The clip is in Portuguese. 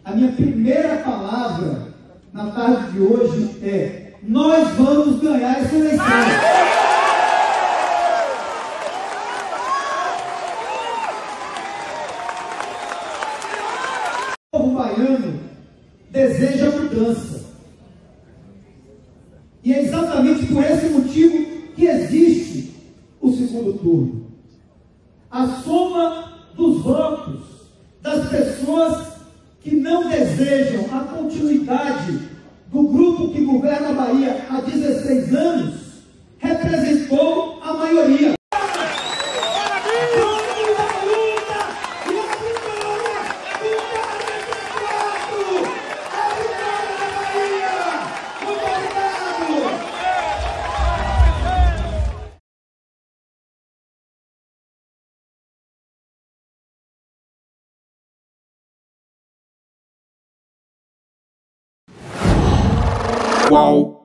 A minha primeira palavra na tarde de hoje é: nós vamos ganhar essa eleição. O povo baiano deseja mudança. E é exatamente por esse motivo que existe o segundo turno. A soma dos votos das pessoas que não desejam a continuidade do grupo que governa a Bahia há 16 anos representou a maioria. Wow.